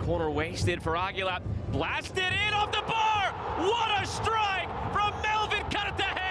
corner wasted for Aguilar. Blasted in off the bar! What a strike from Melvin Cartagena!